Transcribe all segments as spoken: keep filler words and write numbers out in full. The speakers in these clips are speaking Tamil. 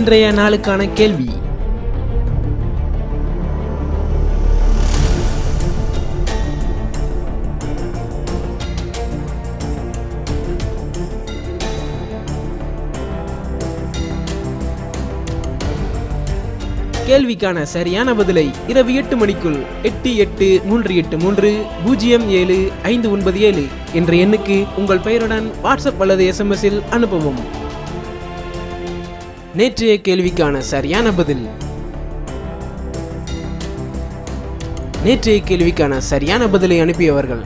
இன்றைய நாளுக்கான கேள்வி. கேள்விக்கான சரியான பதிலை இரவு எட்டு மணிக்குள் எட்டு எட்டு மூன்று எட்டு மூன்று பூஜ்ஜியம் ஏழு ஐந்து ஒன்பது ஏழு என்ற எண்ணுக்கு உங்கள் பெயருடன் வாட்ஸ்அப் அல்லது எஸ்எம்எஸ் இல் அனுப்பவும். நேற்றைய கேள்விக்கான சரியான பதில் நேற்றைய கேள்விக்கான சரியான பதிலை அனுப்பியவர்கள்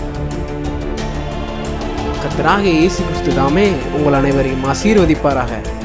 கர்த்தராகிய இயேசு கிறிஸ்து தாமே உங்கள் அனைவரையும் ஆசீர்வதிப்பாராக.